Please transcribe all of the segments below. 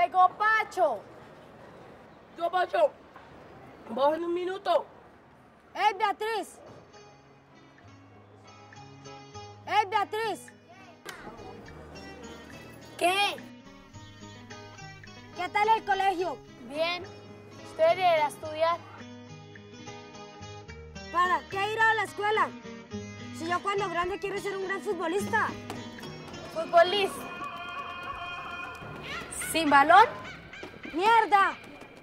llegó Pacho. Yo, Pacho. Vamos en un minuto. ¡Ey, Beatriz! ¡Ey, Beatriz! ¿Qué? ¿Qué tal el colegio? Bien. ¿Usted debería ir a estudiar? ¿Para qué ir a la escuela? Si yo cuando grande quiero ser un gran futbolista. ¿Futbolista? ¿Sin balón? ¡Mierda!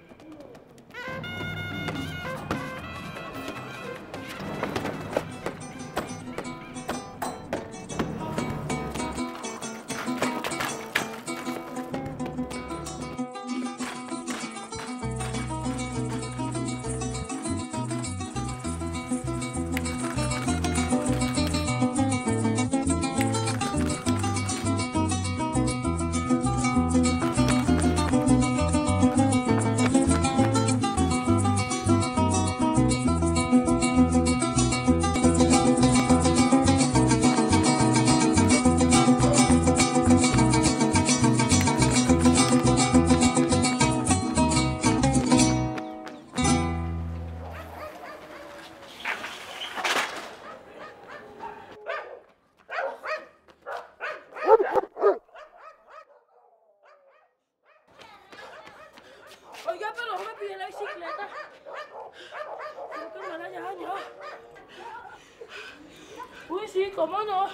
Oiga, pero no me pide la bicicleta. Creo que me la llevan ya. Uy, sí, cómo no.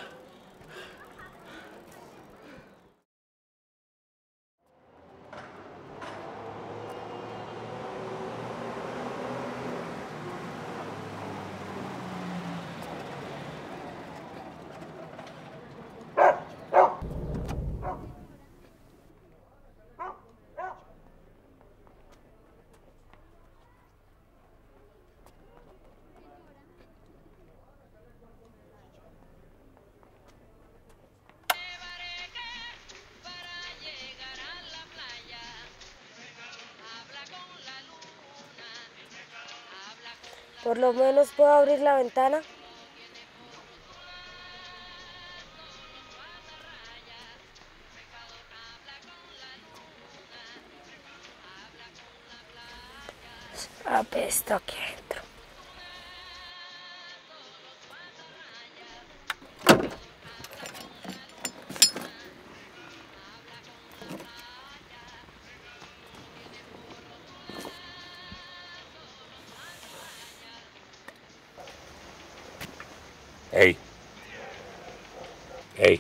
Por lo menos puedo abrir la ventana. Apesta aquí adentro. Hey. Hey.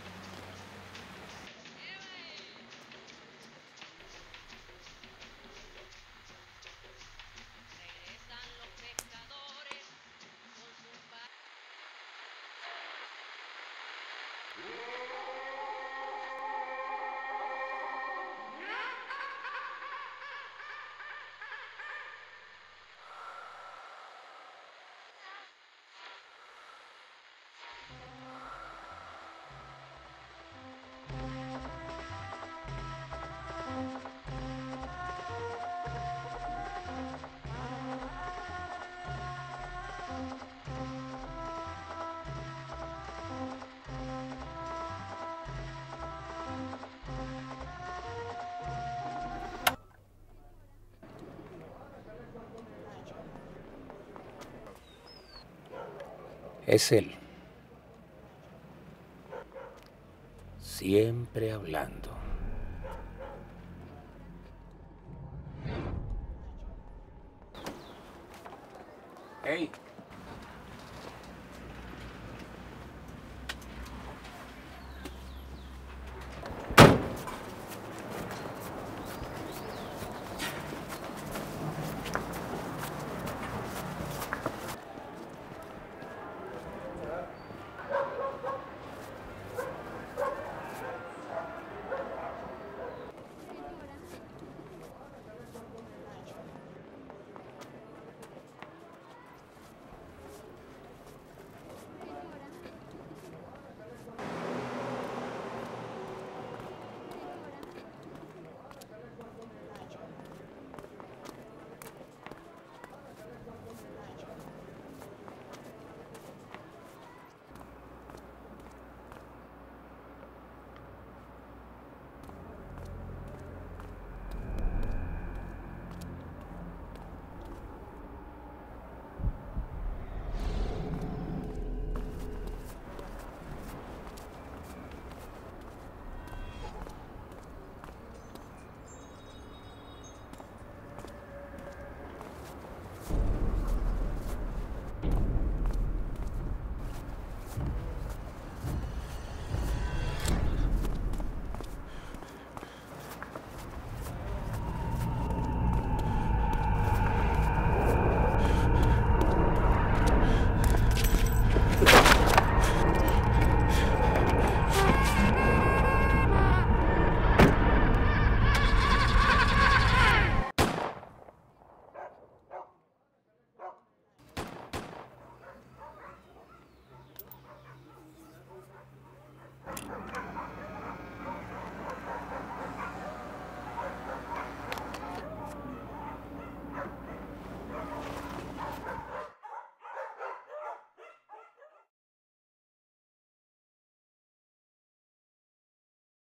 Es él. Siempre hablando. Hey.